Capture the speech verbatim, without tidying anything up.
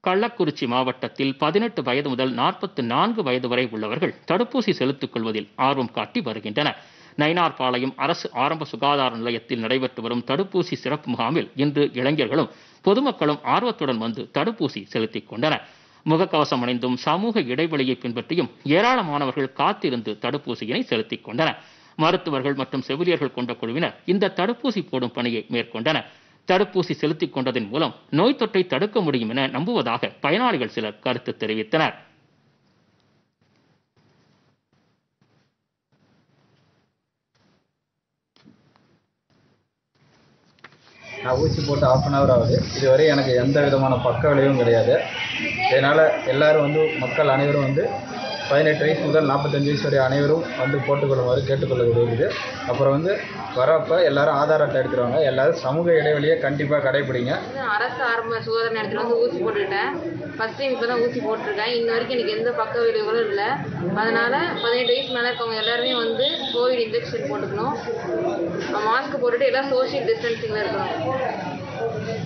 கள்ளக்குறிச்சி மாவட்டத்தில் பதினெட்டு வயது முதல் நாற்பத்தி நான்கு வயது வரை உள்ளவர்கள் தடுப்பூசி செலுத்திக் கொள்வதில் ஆர்வம் காட்டி வருகின்றனர். நயினார்பாளையம் அரசு ஆரம்ப சுகாதார நிலையத்தில் நடைபெற்று வரும் தடுப்பூசி சிறப்பு முகாமில் இன்று இளைஞர்களும் பொதுமக்களும் ஆர்வத்துடன் வந்து தடுப்பூசி செலுத்திக் கொண்டனர். முகக்கவசம் அணிந்தும் சமூக இடைவெளியை பின்பற்றியும் ஏராளமானவர்கள் காத்திருந்து தடுப்பூசியினை செலுத்திக் கொண்டனர். மருத்துவர்கள் மற்றும் செவிலியர்கள் கொண்ட குழுவினர் இந்த தடுப்பூசி போடும் பணியை மேற்கொண்டனர். தடுப்பூசி செலுத்திக் கொண்டதன் மூலம் நோய் தொற்றை தடுக்க முடியும் என நம்புவதாக பயனாளிகள் சிலர் கருத்து தெரிவித்தனர். நான் ஊசி போட்டு ஆஃப் அன் ஹவர் ஆகுது. இதுவரை எனக்கு எந்த விதமான பக்க விளைவும் கிடையாது. இதனால் எல்லாரும் வந்து மக்கள் அனைவரும் வந்து பதினெட்டு வயசு முதல் நாற்பத்தஞ்சு வயசு வரை அனைவரும் வந்து போட்டுக்கொள்ளுமாறு கேட்டுக்கொள்ள விரும்புது. அப்புறம் வந்து வரப்போ எல்லாரும் ஆதார் அட்டை எடுத்துருவாங்க. எல்லாரும் சமூக இடைவெளியை கண்டிப்பாக கடைபிடிங்க. அரசு ஆரம்ப சுகாதார நிலையத்தில் வந்து ஊசி போட்டுக்கிட்டேன். ஃபர்ஸ்ட் டைம் இப்போ தான் ஊசி போட்டிருக்கேன். இன்ன வரைக்கும் எனக்கு எந்த பக்க விளைவுகளும் இல்லை. அதனால் பதினெட்டு வயசு மேலே இருக்கவங்க எல்லாருமே வந்து கோவிட் இன்ஜெக்ஷன் போட்டுக்கணும். மாஸ்க் போட்டுட்டு எல்லாம் சோஷியல் டிஸ்டன்சிங்கில் இருக்கணும்.